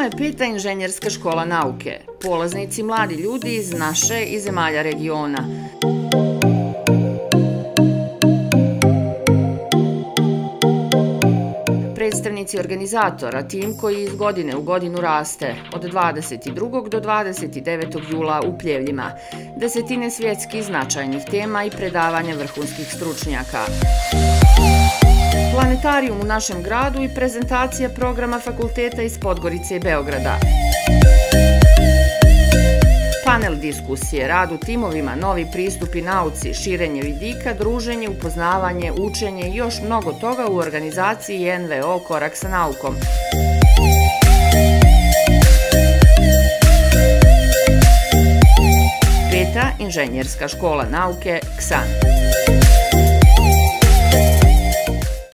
je peta inženjerska škola nauke. Polaznici mladi ljudi iz naše i zemalja regiona. Predstavnici organizatora, tim koji iz godine u godinu raste, od 22. do 29. jula u Pljevljima, desetine svjetskih značajnih tema i predavanja vrhunskih stručnjaka. Planetarijum u našem gradu i prezentacija programa fakulteta iz Podgorice i Beograda. Panel diskusije, rad u timovima, novi pristupi nauci, širenje vidika, druženje, upoznavanje, učenje i još mnogo toga u organizaciji NVO Korak sa naukom. Peta inženjerska škola nauke KSAN.